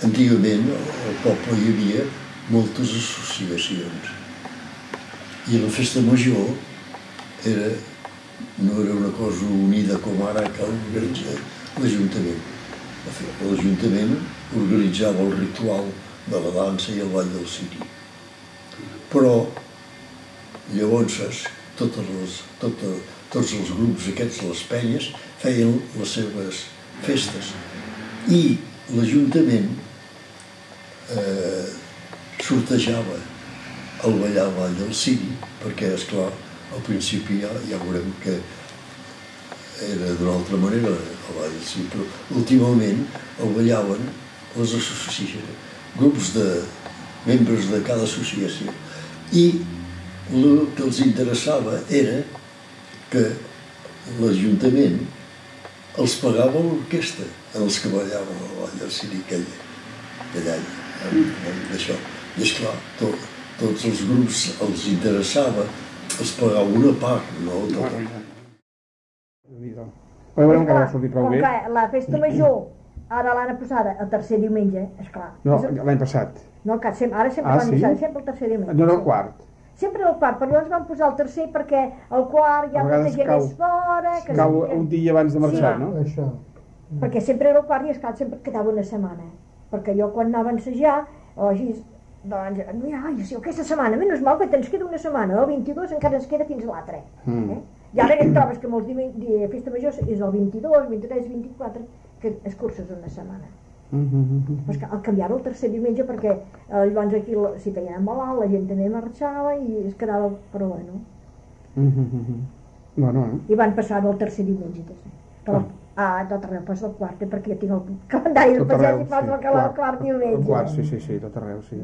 antigament al poble hi havia moltes associacions i la festa major no era una cosa unida com ara que organitza l'Ajuntament. L'Ajuntament organitzava el ritual de la dansa i el ball del ciri. Però llavors tots els grups aquests, les penyes, feien les seves festes i l'Ajuntament sortejava el ballar el ball del ciri perquè, esclar, al principi ja veurem que era d'una altra manera el ball del ciri, però últimament el ballaven les associacions, grups de membres de cada associació, i el que els interessava era que l'Ajuntament els pagava l'orquestra els que ballaven el ball del ciri aquell any, d'això. I esclar, tots els grups els interessava, els pagava una part, no tota. Veurem que va sortir prou bé. La festa major, ara l'any passada, el tercer diumenge, esclar. No, l'any passat. No, ara sempre l'any passat, sempre el tercer diumenge. No, el quart. Sempre el quart, però llavors vam posar el tercer perquè el quart hi ha molta gent més fora... Cau un dia abans de marxar, no? Això. Perquè sempre era el quart i esclar, sempre quedava una setmana. Perquè jo quan anava a ensejar, doncs, ai, aquesta setmana, menys mal que ens queda una setmana, el 22 encara ens queda fins a l'altre. I ara et trobes que molts dies festa major és el 22, 23, 24, que es curses una setmana. Pues el canviar-ho el tercer diumenge perquè llavors aquí s'hi feien malalt, la gent també marxava i es quedava, però bueno. I van passar-ho el tercer diumenge. Però tot arreu passa el quart, perquè jo tinc el calendari del passeig i passa el quart diumenge. El quart, sí, tot arreu, sí.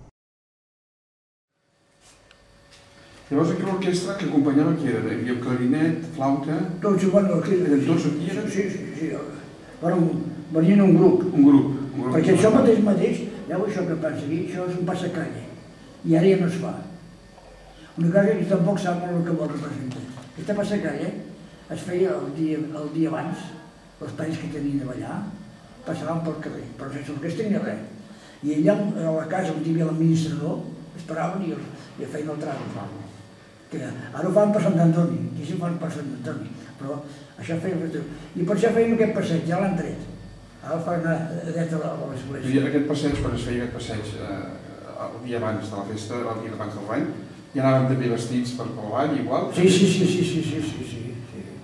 Llavors aquí l'orquestra que acompanyava qui era? Hi havia clarinet, flauta... Tots jugant a l'orquestra. Tots aquí eren? Sí. Però venien un grup. Un grup. Perquè això mateix, ja això que passa aquí, això és un passacanya. I ara ja no es fa. Una cosa que tampoc sap molt el que vol representar. Aquesta passacanya es feia el dia abans, els talls que tenien de ballar, passaven pel carrer, però sense orquestra ni res. I allà a la casa on hi havia l'administrador, esperaven i feien el trago. Ara ho fan per Sant Antoni, aquí sí ho fan per Sant Antoni, però això feien... I per això feien aquest passeig, ja l'han tret. Ara el fan dret a l'església. I aquest passeig, quan es feia aquest passeig el dia abans de la festa, el dia abans del ball, hi anaven també vestits per el ball, igual? Sí.